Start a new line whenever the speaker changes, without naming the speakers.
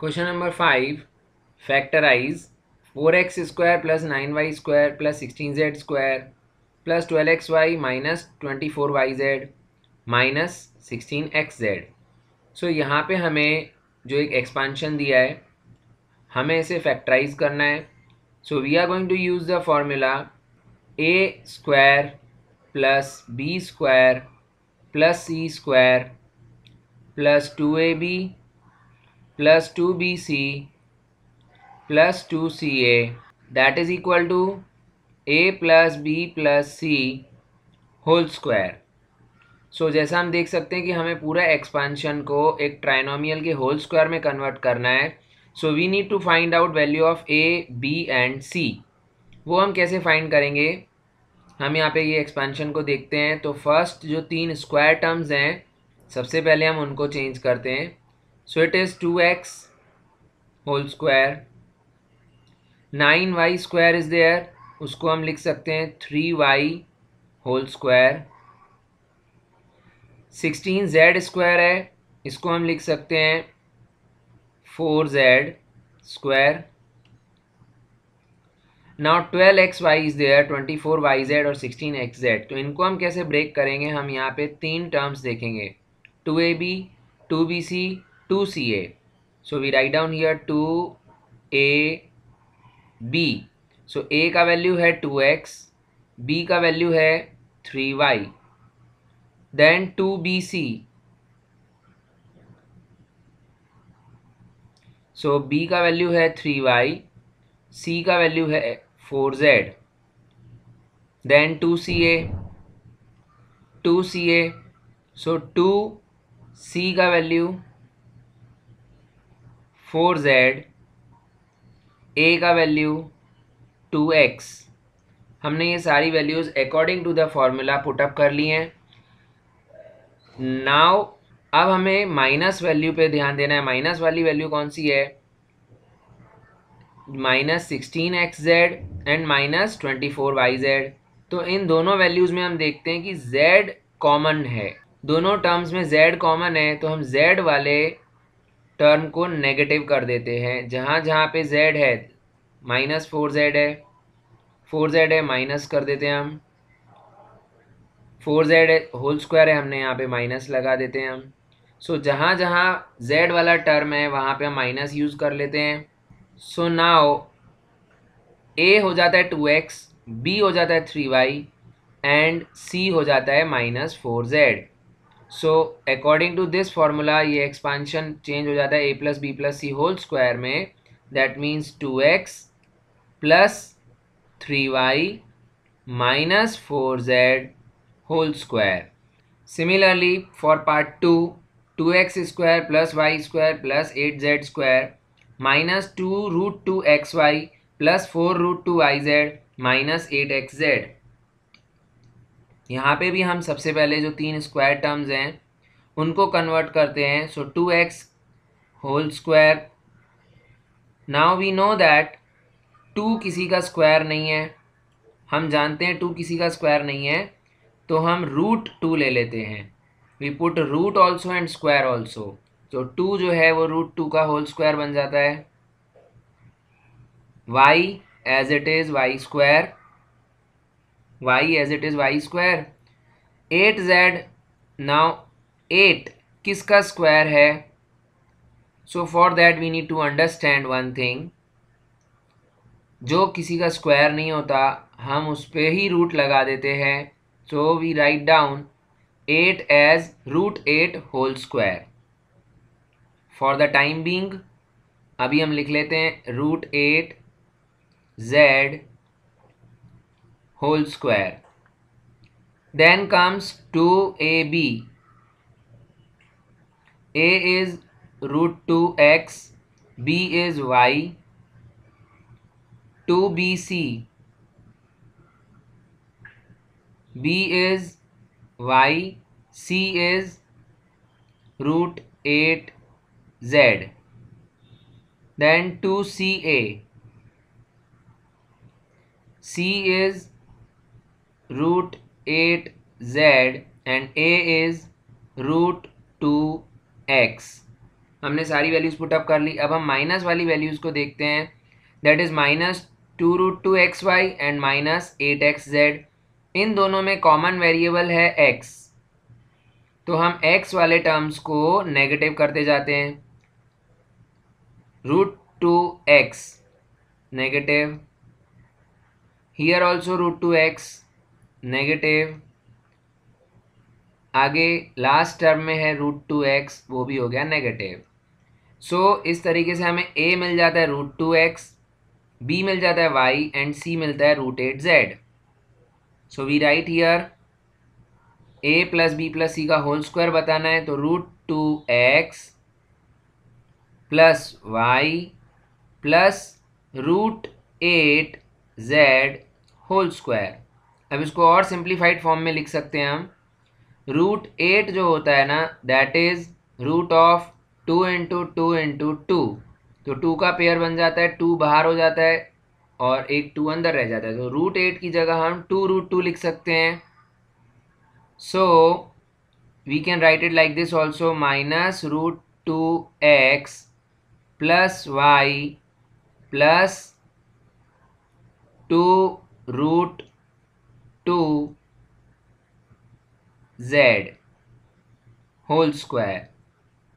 Question number 5. Factorize 4x square plus 9y square plus 16z square plus 12xy minus 24yz minus 16xz. सो यहाँ पे हमें जो एक expansion दिया है हमें इसे फैक्टराइज करना है. So we are going to use the formula a square plus b square plus c square plus 2ab plus 2bc plus 2ca that is equal to a plus b plus c whole square. सो जैसा हम देख सकते हैं कि हमें पूरा expansion को एक ट्राइनोमियल के होल स्क्वायर में कन्वर्ट करना है. So we need to find out value of a b and c. वो हम कैसे फाइंड करेंगे, हम यहाँ पे ये एक्सपांशन को देखते हैं. तो फर्स्ट जो तीन स्क्वायर टर्म्स हैं सबसे पहले हम उनको चेंज करते हैं. So it is 2x whole square, 9y square is there, उसको हम लिख सकते हैं 3y whole square. 16z square है, इसको हम लिख सकते हैं 4z square. Now 12xy is there, 24yz और 16xz. तो इनको हम कैसे ब्रेक करेंगे, हम यहाँ पे तीन टर्म्स देखेंगे 2ab 2bc 2ca. So we write down here 2ab. So a का वैल्यू है 2x, b का वैल्यू है 3y, then 2bc. So b का वैल्यू है 3y, c का वैल्यू है 4z, देन 2ca. सो 2c का वैल्यू 4z, a का वैल्यू 2x. हमने ये सारी values according to the formula put up कर ली हैं. नाउ अब हमें माइनस वैल्यू पे ध्यान देना है. माइनस वाली वैल्यू कौन सी है, minus 16xz and minus 24yz. तो इन दोनों वैल्यूज़ में हम देखते हैं कि z कॉमन है, दोनों टर्म्स में z कॉमन है. तो हम z वाले टर्म को नेगेटिव कर देते हैं. जहाँ जहाँ पे z है, माइनस 4z है, 4z है, माइनस कर देते हैं हम. 4z होल स्क्वायर है, हमने यहाँ पे माइनस लगा देते हैं हम. सो जहाँ जहाँ z वाला टर्म है वहाँ पे हम माइनस यूज़ कर लेते हैं. सो नाउ a हो जाता है 2x, b हो जाता है 3y एंड c हो जाता है minus 4z. So according to this formula ये एक्सपांशन चेंज हो जाता है a plus b plus c whole square में. That means 2x plus 3y minus 4z whole square. Similarly for part 2, 2x square plus y square plus 8z square minus 2√2xy plus 4√2yz minus 8xz. यहाँ पे भी हम सबसे पहले जो तीन square terms हैं उनको कन्वर्ट करते हैं. So 2x whole square. Now we know that 2 किसी का स्क्वायर नहीं है, हम जानते हैं 2 किसी का स्क्वायर नहीं है. तो हम √2 ले लेते हैं. We put root also and square also. तो 2 जो है वो √2 का होल स्क्वायर बन जाता है. y as it is y square, y as it is y square. 8z, now 8 किसका स्क्वायर है. So for that we need to understand one thing, जो किसी का स्क्वायर नहीं होता हम उस पर ही रूट लगा देते हैं. So we write down 8 as √8 whole square. For the time being अभी हम लिख लेते हैं √8 z whole square. Then comes 2ab. a is √2x, b is y, 2bc, b is y, c is √8z. Then 2ca, c is √8z and a is √2x. हमने सारी values put up कर ली। अब हम माइनस वाली values को देखते हैं, that is -2√2xy and -8xz। इन दोनों में कॉमन वेरिएबल है x, तो हम x वाले टर्म्स को नेगेटिव करते जाते हैं। √2x negative, here also √2x negative, आगे लास्ट टर्म में है √2x, वो भी हो गया नेगेटिव। सो इस तरीके से हमें a मिल जाता है √2x, b मिल जाता है y एंड c मिलता है √8z। So we write here a plus b plus c का होल स्क्वायर बताना है, तो √2x plus y plus √8z whole square. अब इसको और सिंप्लीफाइड फॉर्म में लिख सकते हैं हम। √8 जो होता है ना, that is root of 2 into two into two, तो 2 का पेयर बन जाता है, 2 बाहर हो जाता है और एक 2 अंदर रह जाता है, तो √8 की जगह हम 2√2 लिख सकते हैं। So we can write it like this also, -√2x plus y plus 2√2z whole square.